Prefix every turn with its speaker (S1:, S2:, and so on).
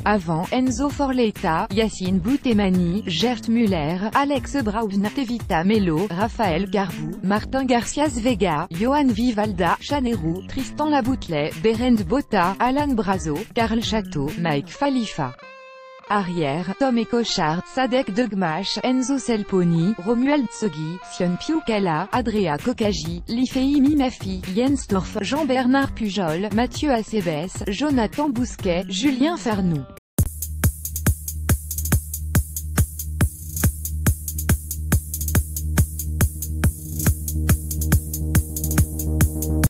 S1: Avant, Enzo Forletta, Yacine Boutemani, Gert Müller, Alex Braun, Tevita Melo, Raphaël Garbou, Martin Garcias Vega, Johan Vivalda, Chanerou, Tristan Laboutelet, Berend Botta, Alan Brazo, Karl Chateau, Mike Khalifa. Arrière, Tom Ecochard, Sadek Degmash, Enzo Selponi, Romuald Tsogui, Sion Piukala, Adrea Kokaji, Lifei Minafi, Jens Torf, Jean-Bernard Pujol, Mathieu Acebes, Jonathan Bousquet, Julien Fernoux.